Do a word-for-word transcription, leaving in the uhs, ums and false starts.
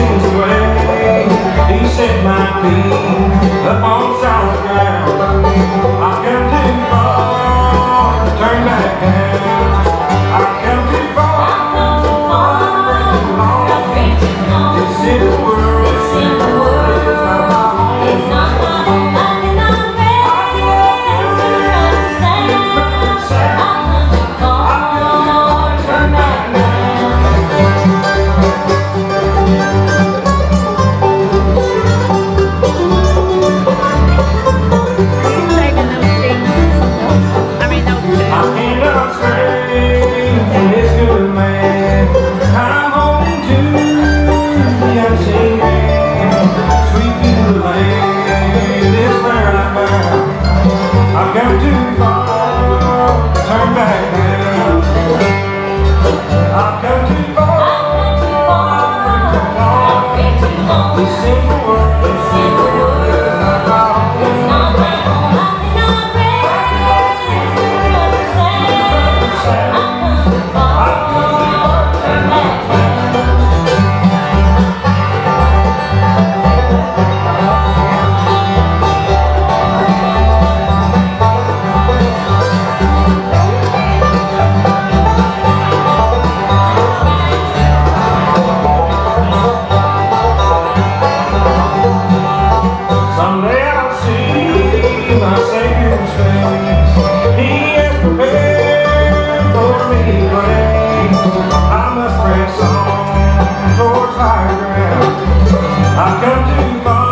sins away. He set my feet up on solid ground. I've come too far to turn back now. I've come too far, I've been too long. This is the world, this is the world, it's not my home. It's not my home. I cannot raise to understand. I've come too far to turn back now. I've come too far to turn back now. I've come too far, I've been too long. This is the world, this is the world, it's not my home. It's not my home. I cannot raise to understand. I've come too far to turn back now. Someday I'll see my Savior's face. He has prepared for me a place. I must press on towards higher ground. I've come too far.